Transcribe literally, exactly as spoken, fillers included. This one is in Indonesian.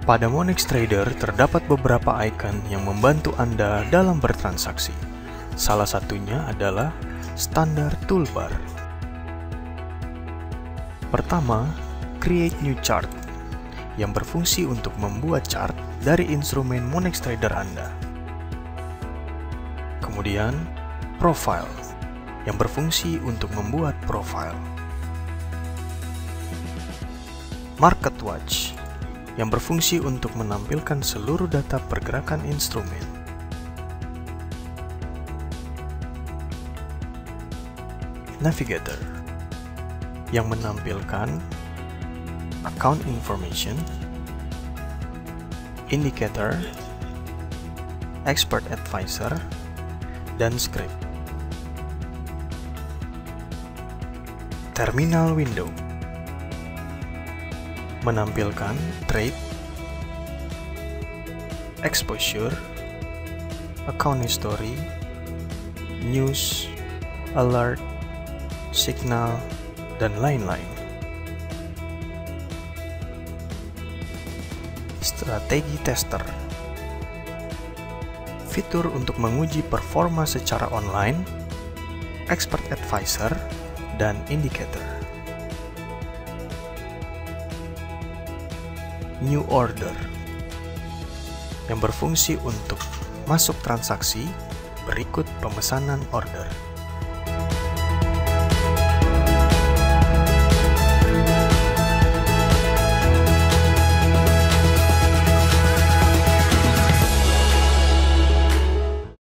Pada Monex Trader terdapat beberapa icon yang membantu Anda dalam bertransaksi. Salah satunya adalah standar toolbar. Pertama, Create New Chart yang berfungsi untuk membuat chart dari instrumen Monex Trader Anda. Kemudian, Profile yang berfungsi untuk membuat profile. Market Watch yang berfungsi untuk menampilkan seluruh data pergerakan instrumen. Navigator yang menampilkan account information, indicator, expert advisor, dan script. Terminal window menampilkan trade, exposure, account history, news, alert, signal, dan lain-lain. Strategi tester, fitur untuk menguji performa secara online, expert advisor, dan indicator. New order yang berfungsi untuk masuk transaksi berikut pemesanan order.